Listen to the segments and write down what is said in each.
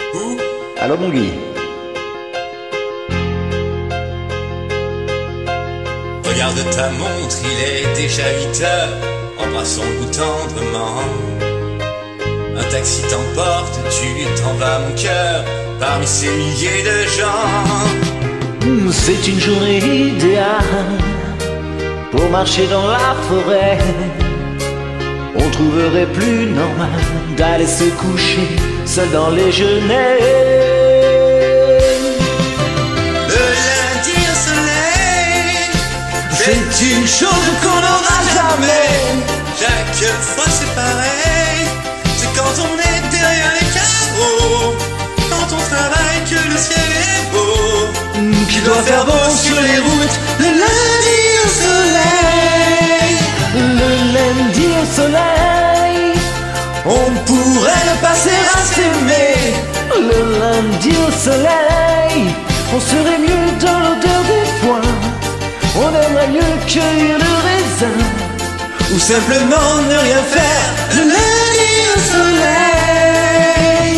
Où? Allô mon Guy. Regarde ta montre, il est déjà 8 heures. Embrassons-nous tendrement. Un taxi t'emporte, tu t'en vas mon cœur, parmi ces milliers de gens. C'est une journée idéale pour marcher dans la forêt. On trouverait plus normal d'aller se coucher seul dans les genêts. Le lundi au soleil, C'est une chose qu'on n'aura jamais. chaque fois c'est pareil. C'est quand on est derrière les carreaux, quand on travaille que le ciel est beau, Qu'il doit faire beau sur les routes le lundi au soleil. Le lundi au soleil, on pourrait ne passer à s'aimer. Le lundi au soleil, on serait mieux dans l'odeur des foins. On aimerait mieux cueillir le raisin, ou simplement ne rien faire. Le lundi au soleil.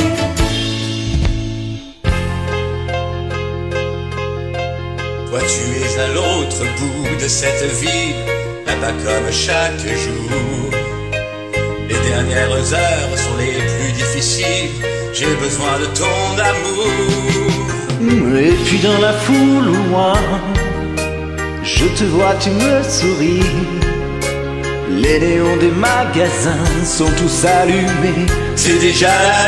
Toi tu es à l'autre bout de cette ville, là-bas comme chaque jour. Les dernières heures sont les plus difficiles, j'ai besoin de ton amour. Et puis dans la foule au loin, je te vois, tu me souris. Les néons des magasins sont tous allumés, c'est déjà la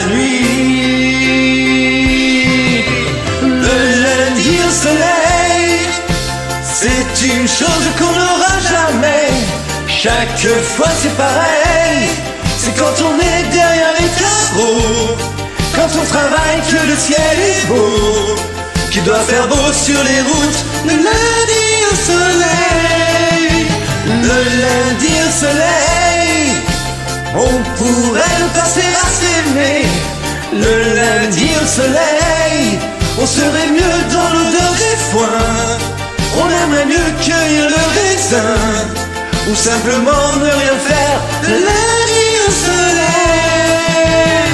nuit. Le lundi au soleil, c'est une chose qu'on n'aura jamais. Chaque fois c'est pareil, c'est quand on est derrière les carreaux, quand on travaille que le ciel est beau, qu'il doit faire beau sur les routes le lundi au soleil. Le lundi au soleil, on pourrait ne passer à s'aimer. Le lundi au soleil, on serait mieux dans l'odeur des foins. On aimerait mieux cueillir le raisin, ou simplement ne rien faire. Le lundi au soleil.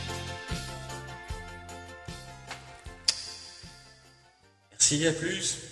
Merci, à plus.